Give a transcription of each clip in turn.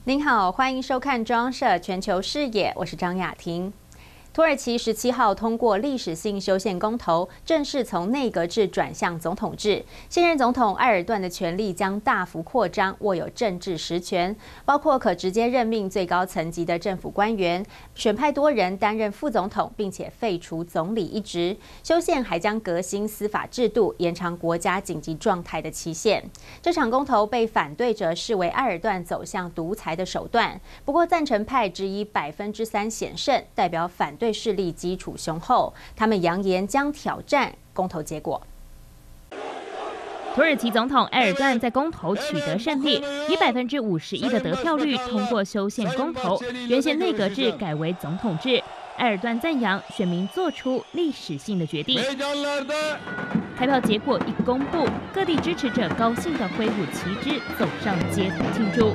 您好，欢迎收看中央社全球视野，我是张雅婷。土耳其17号通过历史性修宪公投，正式从内阁制转向总统制。现任总统埃尔段的权力将大幅扩张，握有政治实权，包括可直接任命最高层级的政府官员，选派多人担任副总统，并且废除总理一职。修宪还将革新司法制度，延长国家紧急状态的期限。这场公投被反对者视为埃尔段走向独裁的手段，不过赞成派只以3%险胜，代表反对势力基础雄厚，他们扬言将挑战公投结果。 土耳其总统埃尔段在公投取得胜利，以51%的得票率通过修宪公投，原先内阁制改为总统制。埃尔段赞扬选民做出历史性的决定。开票结果一公布，各地支持者高兴地挥舞旗帜，走上街头庆祝。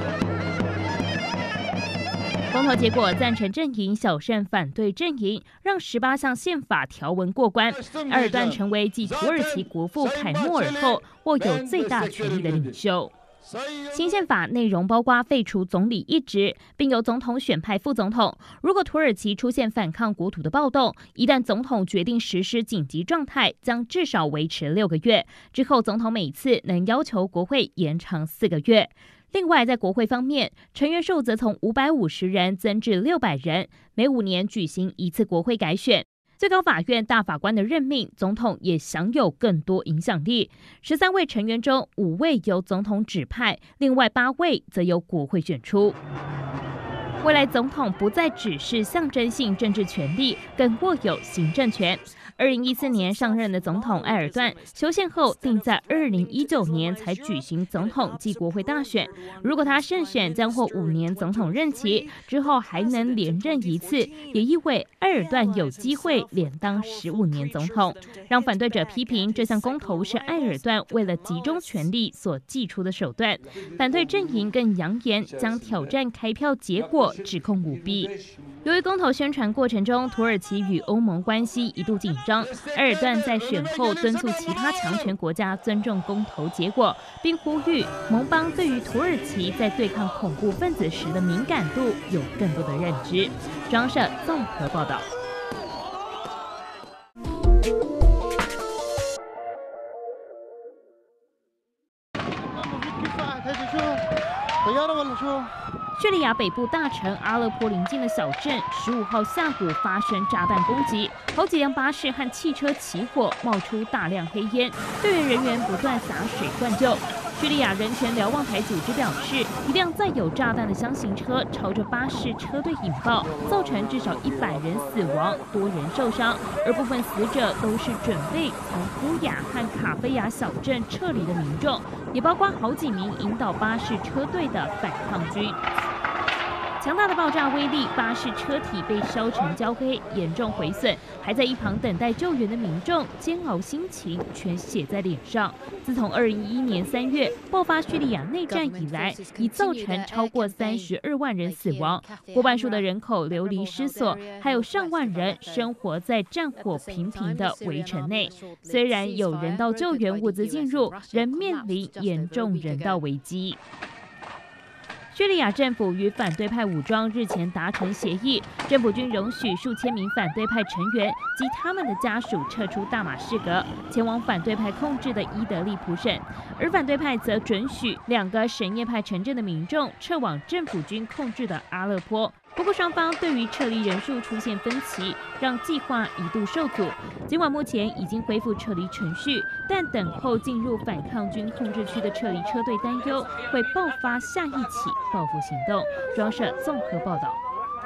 公投结果，赞成阵营小胜反对阵营，让18项宪法条文过关。埃尔段成为继土耳其国父凯末尔后握有最大权力的领袖。新宪法内容包括废除总理一职，并由总统选派副总统。如果土耳其出现反抗国土的暴动，一旦总统决定实施紧急状态，将至少维持6个月。之后，总统每次能要求国会延长4个月。另外，在国会方面，成员数则从550人增至600人，每5年举行一次国会改选。最高法院大法官的任命，总统也享有更多影响力。13位成员中，5位由总统指派，另外8位则由国会选出。未来总统不再只是象征性政治权力，更握有行政权。2014年上任的总统埃尔段修宪后，定在2019年才举行总统及国会大选。如果他胜选，将获5年总统任期，之后还能连任一次，也意味埃尔段有机会连当15年总统。让反对者批评这项公投是埃尔段为了集中权力所祭出的手段。反对阵营更扬言将挑战开票结果，指控舞弊。由于公投宣传过程中，土耳其与欧盟关系一度紧张，埃尔段在选后敦促其他强权国家尊重公投结果，并呼吁盟邦对于土耳其在对抗恐怖分子时的敏感度有更多的认知。中央社综合报道。叙利亚北部大城阿勒颇邻近的小镇，15号下午发生炸弹攻击，好几辆巴士和汽车起火，冒出大量黑烟，救援人员不断洒水灌救。叙利亚人权瞭望台组织表示，一辆载有炸弹的箱型车朝着巴士车队引爆，造成至少100人死亡，多人受伤，而部分死者都是准备从乌雅和卡菲亚小镇撤离的民众，也包括好几名引导巴士车队的反抗军。强大的爆炸威力，巴士车体被烧成焦黑，严重毁损。还在一旁等待救援的民众，煎熬心情全写在脸上。自从2011年3月爆发叙利亚内战以来，已造成超过32万人死亡，过半数的人口流离失所，还有上万人生活在战火频频的围城内。虽然有人道救援物资进入，仍面临严重人道危机。叙利亚政府与反对派武装日前达成协议，政府军容许数千名反对派成员及他们的家属撤出大马士革，前往反对派控制的伊德利卜省，而反对派则准许2个什叶派城镇的民众撤往政府军控制的阿勒颇。不过，双方对于撤离人数出现分歧，让计划一度受阻。尽管目前已经恢复撤离程序，但等候进入反抗军控制区的撤离车队担忧会爆发下一起报复行动。中央社综合报道。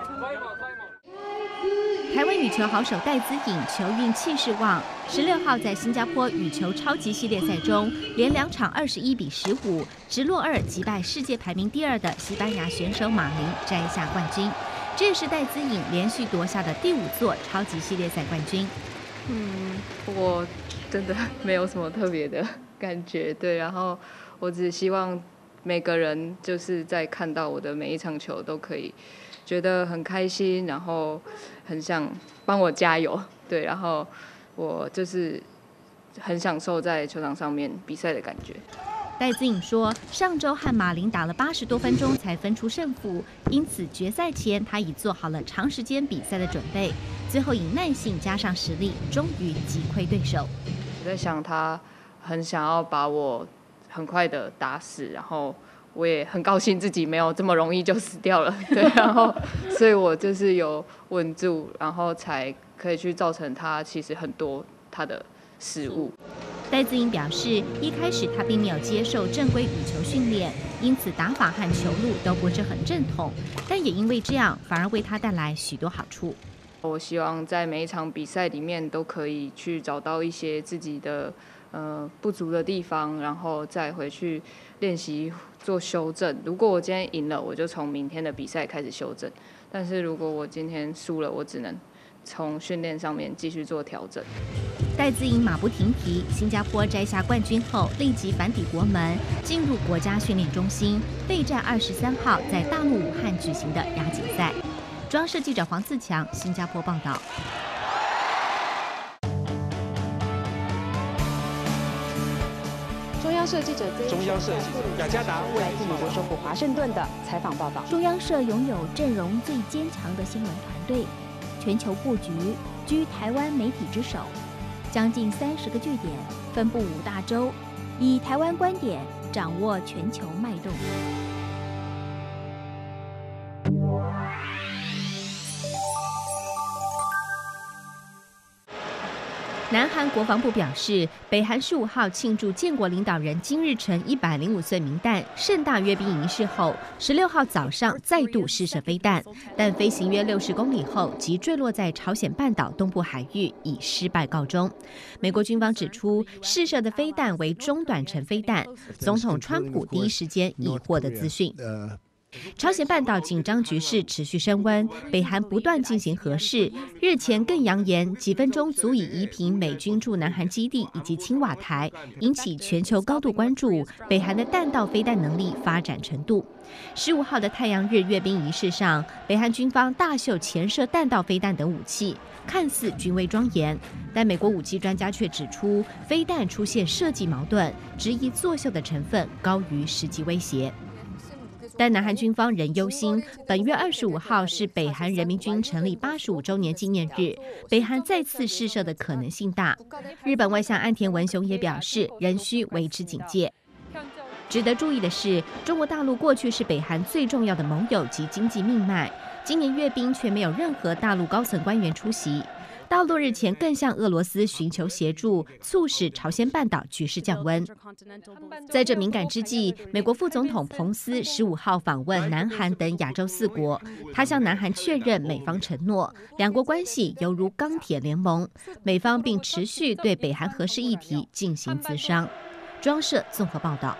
台湾羽球好手戴资颖球运气势旺，16号在新加坡羽球超级系列赛中，连2场21比15直落2击败世界排名第2的西班牙选手马林，摘下冠军。这也是戴资颖连续夺下的第5座超级系列赛冠军。 我真的没有什么特别的感觉，对，然后我只希望每个人就是在看到我的每一场球都可以觉得很开心，然后很想帮我加油，对，然后我就是很享受在球场上面比赛的感觉。 戴资颖说，上周和马林打了80多分钟才分出胜负，因此决赛前他已做好了长时间比赛的准备，最后以耐性加上实力，终于击溃对手。 我在想他很想要把我很快的打死，然后我也很高兴自己没有这么容易就死掉了，对，然后所以我就是有稳住，然后才可以去造成他其实很多他的失误。 戴资颖表示，一开始他并没有接受正规羽球训练，因此打法和球路都不是很正统，但也因为这样，反而为他带来许多好处。 我希望在每一场比赛里面都可以去找到一些自己的不足的地方，然后再回去练习做修正。如果我今天赢了，我就从明天的比赛开始修正；但是如果我今天输了，我只能从训练上面继续做调整。 戴资颖马不停蹄，新加坡摘下冠军后，立即返抵国门，进入国家训练中心，备战23号在大陆武汉举行的亚锦赛。中央社记者黄自强，新加坡报道。 中央社记者雅加达来自美国首府华盛顿的采访报道。 中央社拥有阵容最坚强的新闻团队，全球布局居台湾媒体之首，将近30个据点，分布5大洲，以台湾观点掌握全球脉动。 南韩国防部表示，北韩15号庆祝建国领导人金日成105岁冥诞盛大阅兵仪式后，16号早上再度试射飞弹，但飞行约60公里后即坠落在朝鲜半岛东部海域，以失败告终。美国军方指出，试射的飞弹为中短程飞弹。总统川普第一时间已获得资讯。朝鲜半岛紧张局势持续升温，北韩不断进行核试，日前更扬言几分钟足以夷平美军驻南韩基地以及青瓦台，引起全球高度关注北韩的弹道飞弹能力发展程度。15号的太阳日阅兵仪式上，北韩军方大秀潜射弹道飞弹等武器，看似军威庄严，但美国武器专家却指出，飞弹出现设计矛盾，质疑作秀的成分高于实际威胁。但南韩军方仍忧心，本月25号是北韩人民军成立85周年纪念日，北韩再次试射的可能性大。日本外相岸田文雄也表示，仍需维持警戒。值得注意的是，中国大陆过去是北韩最重要的盟友及经济命脉，今年阅兵却没有任何大陆高层官员出席。大陆日前更向俄罗斯寻求协助，促使朝鲜半岛局势降温。在这敏感之际，美国副总统彭斯15号访问南韩等亚洲4国，他向南韩确认美方承诺，两国关系犹如钢铁联盟，美方并持续对北韩核试议题进行咨商。中央社综合报道。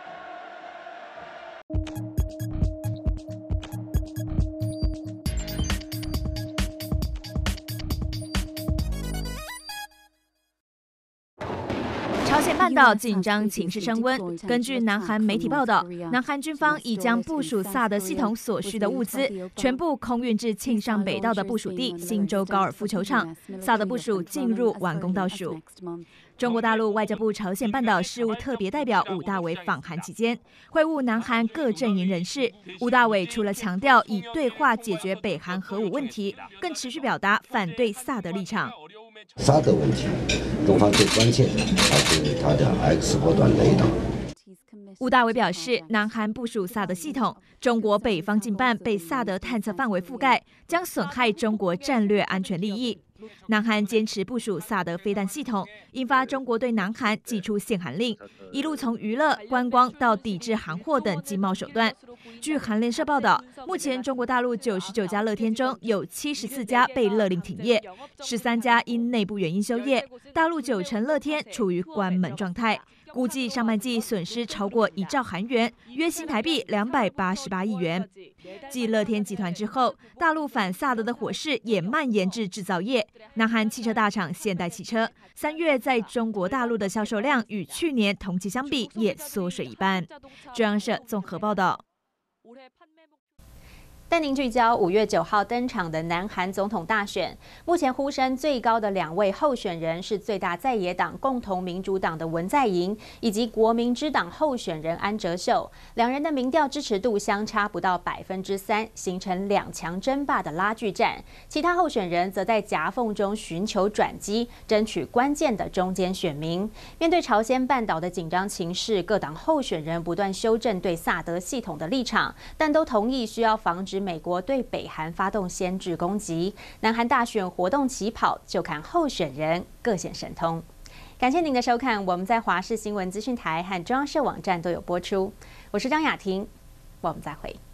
朝鲜半岛紧张情势升温。根据南韩媒体报道，南韩军方已将部署萨德系统所需的物资全部空运至庆尚北道的部署地新州高尔夫球场，萨德部署进入完工倒数。中国大陆外交部朝鲜半岛事务特别代表武大伟访韩期间，会晤南韩各阵营人士。武大伟除了强调以对话解决北韩核武问题，更持续表达反对萨德立场。 萨德问题，中方最关切的还是它的 X 波段雷达。 武大伟表示，南韩部署萨德系统，中国北方近半被萨德探测范围覆盖，将损害中国战略安全利益。南韩坚持部署萨德飞弹系统，引发中国对南韩祭出限韩令，一路从娱乐、观光到抵制韩货等经贸手段。据韩联社报道，目前中国大陆99家乐天中有74家被勒令停业，13家因内部原因休业，大陆90%乐天处于关门状态。估计上半季损失超过1兆韩元，约新台币288亿元。继乐天集团之后，大陆反萨德的火势也蔓延至制造业。南韩汽车大厂现代汽车3月在中国大陆的销售量与去年同期相比也缩水一半。中央社综合报道。 带您聚焦5月9号登场的南韩总统大选。目前呼声最高的2位候选人是最大在野党共同民主党的文在寅，以及国民之党候选人安哲秀。两人的民调支持度相差不到3%，形成2强争霸的拉锯战。其他候选人则在夹缝中寻求转机，争取关键的中间选民。面对朝鲜半岛的紧张情势，各党候选人不断修正对萨德系统的立场，但都同意需要防止美国对北韩发动先制攻击。南韩大选活动起跑，就看候选人各显神通。感谢您的收看，我们在华视新闻资讯台和中央社网站都有播出。我是张雅婷，我们再会。